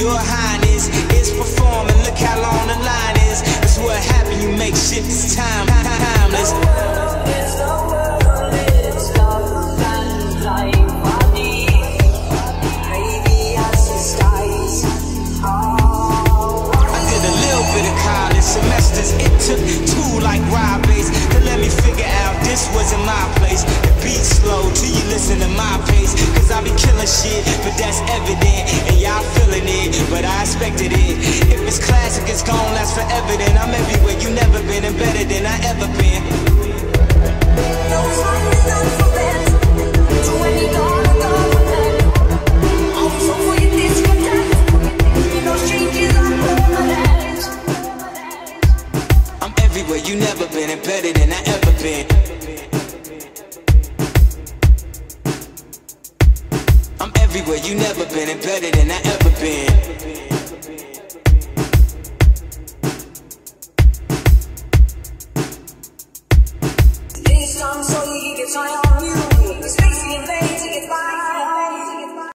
Your Highness is performing, look how long the line is. That's what happened, you make shit this time timeless. Semesters, it took 2 like ride bass to let me figure out this wasn't my place. The beat's slow till you listen to my pace, cause I be killing shit, but that's evident, and y'all feeling it, but I expected it. If it's classic, it's gon' last forever, then I'm everywhere you never been, and better than I ever been. Everywhere you never been and better than I ever been. I'm everywhere you never been and better than I ever been.